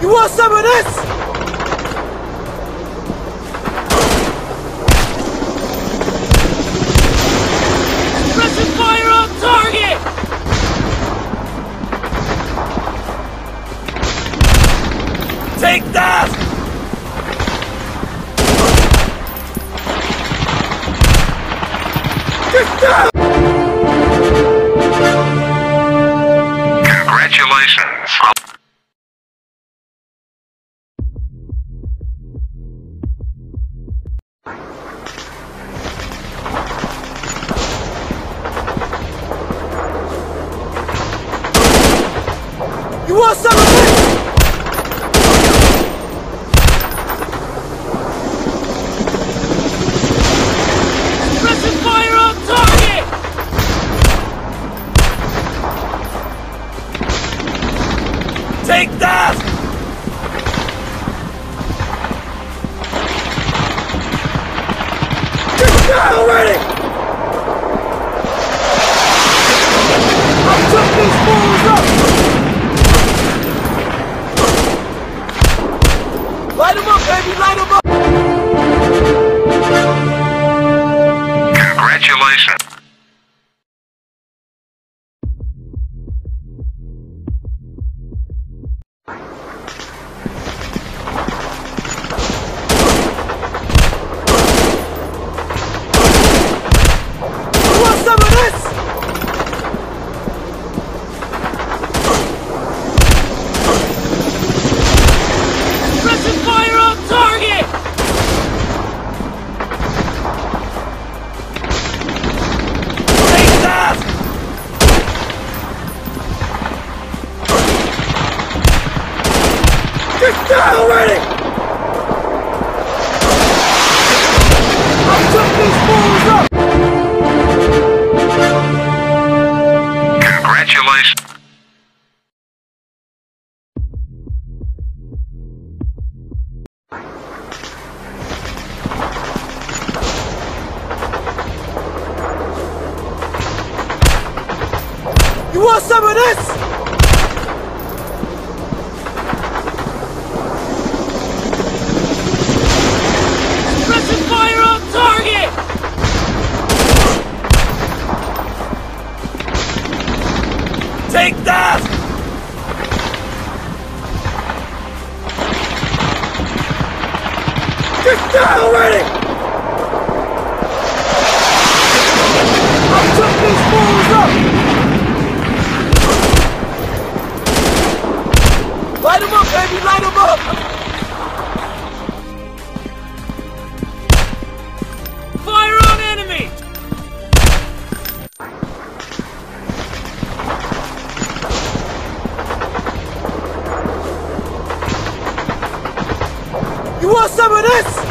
You want some of this? Pressing fire on target! Take that! Get down! Congratulations. You want some of this? Pressing fire on target! Take that! Get down already! I took these fools up! Light him up, baby! Light him up! Congratulations. You want some of this? Pressing fire on target! Take that! Get down already! I took these fools up! Congratulations. You want some of this? Pressing fire on target! Take that! Get down already! I took these fools up! Light him up, baby! Light him up! Fire on enemy! You want some of this?